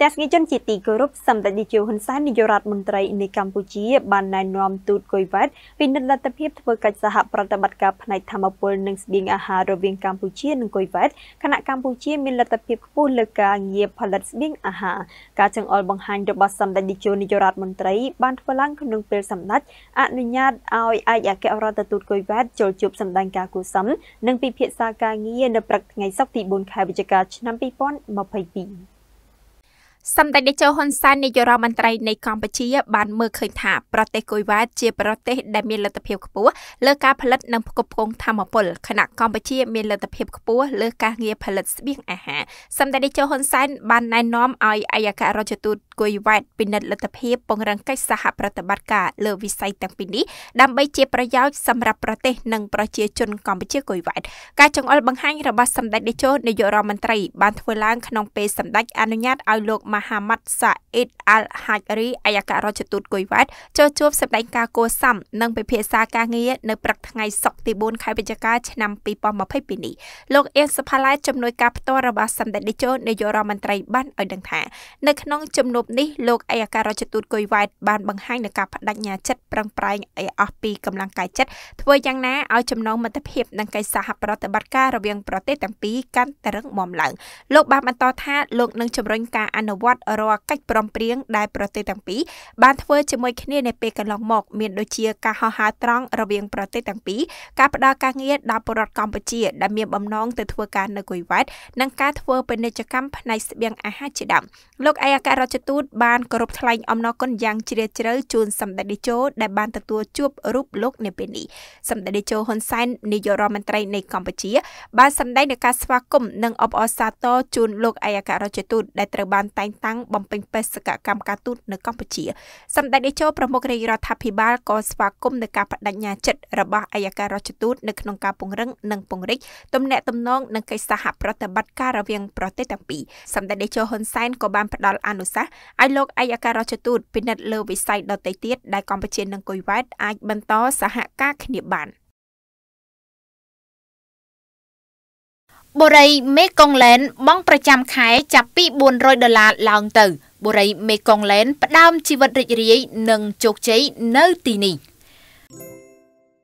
Tes ngijon citi korup sampai di jauhan san di Jorat Menteri ini Kampuchia bandai nuam tut koivat pindah data pihak terkait sahab pertabat naik tamapul neng sebing ahar robing Kampuchia neng koivat karena Kampuchia milat pihak pun leka ngiep palat sebing ahar kacang ol banghan debat sampai di jauh di Jorat Menteri band pelang kenung pel samdat anunyat ai ayat ke orang tut koivat jol jup samdan kaku sam neng pihak saka ngiep neprak ngai sok tibun kai berjaga nampi pon mapai សម្ដេចតេជោហ៊ុនសែននាយករដ្ឋមន្ត្រីនៃកម្ពុជាបានមើលឃើញថាប្រទេសកុយវ៉ាជាប្រទេសដែលមានលទ្ធភាពខ្ពស់លើការផលិតនិងផ្គត់ផ្គង់ថាមពលខណៈកម្ពុជាមានលទ្ធភាពខ្ពស់លើការងារផលិតស្បៀងអាហារសម្ដេចតេជោហ៊ុនសែនបានណែនាំឲ្យឯកអគ្គរដ្ឋទូតកុយវ៉ាពិនិត្យលទ្ធភាពពង្រឹងកិច្ចសហប្រតិបត្តិការលើវិស័យទាំងពីរនេះដើម្បីជាប្រយោជន៍សម្រាប់ប្រទេសនិងប្រជាជនកម្ពុជាកុយវ៉ាការចង្អុលបង្ហាញរបស់សម្ដេចតេជោនាយករដ្ឋមន្ត្រីបានធ្វើឡើងក្នុងពេលសម្ដេចអនុញ្ញាតឲ្យលោក Muhammad Said Al-Hajri ឯកអគ្គរដ្ឋទូតកុយវ៉ាចូលជួបសម្ដែងការគួរសមនិងពិភាក្សាការងារនៅព្រឹកថ្ងៃសុក្រទី 4 ខែវិច្ឆិកាឆ្នាំ 2022 នេះលោកអៀងសុផាឡែជំនួយការផ្ទាល់របស់សម្ដេចតេជោនាយករដ្ឋមន្ត្រីបានឲ្យដឹងថានៅក្នុងជំនួបនេះលោកឯកអគ្គរដ្ឋទូតកុយវ៉ាបានបង្ហាញនូវការបដិញ្ញាចិត្តប្រឹងប្រែងឲ្យអស់ពីកម្លាំងកាយចិត្តធ្វើយ៉ាងណាឲ្យចំណងមិត្តភាពនិងកិច្ចសហប្រតិបត្តិការរវាងប្រទេសទាំងពីរកាន់តែរឹងមាំឡើងលោកបានបន្តថាលោកនឹងជំរុញការអនុវត្តរាល់កិច្ចព្រមព្រៀងដែលប្រទេសទាំងពីរបានធ្វើជាមួយគ្នានៅពេលកន្លងមកមានដូចជាការហោះហើរត្រង់រវាងប្រទេសទាំងពីរការផ្ដល់ការងារដល់ពលរដ្ឋកម្ពុជាដែលមានបំណងទៅធ្វើការនៅកុយវ៉ានិងការធ្វើពាណិជ្ជកម្មផ្នែកស្បៀងអាហារជាដើមលោកឯកអគ្គរដ្ឋទូតបានគោរពថ្លែងអំណរគុណយ៉ាងជ្រាលជ្រៅជូនសម្ដេចតេជោដែលបានទទួលជួបរូបលោកនៅពេលនេះសម្ដេចតេជោហ៊ុនសែននាយករដ្ឋមន្ត្រីនៃកម្ពុជាបានសម្ដែងនូវការស្វាគមន៍និងអបអរសាទរជូនលោកឯកអគ្គរដ្ឋទូតដែលត្រូវបានតែងតាំងបំពេញបេសកកម្មការទូតនៅកម្ពុជាសម្ដេចតេជោប្រមុខរាជរដ្ឋាភិបាលក៏ស្វាគមន៍នឹងការបដិញ្ញាចិត្តរបស់ឯកអគ្គរដ្ឋទូតនៅក្នុងការពង្រឹងនិងពង្រីកទំនាក់ទំនងនិងកិច្ចសហប្រតិបត្តិការរវាងប្រទេសទាំងពីរសម្ដេចតេជោហ៊ុនសែនក៏បានផ្ដល់អនុសាសន៍ឲ្យលោកឯកអគ្គរដ្ឋទូតពិនិត្យលើវិស័យដទៃទៀតដែលកម្ពុជានិងកុយវ៉ាអាចបន្តសហការគ្នាបានបុរីមេកុងឡែនបង់ប្រចាំខែចាប់ពី$400ឡើងទៅបុរីមេកុងឡែនផ្ដើមជីវិតរីករាយនិងជោគជ័យនៅទីនេះ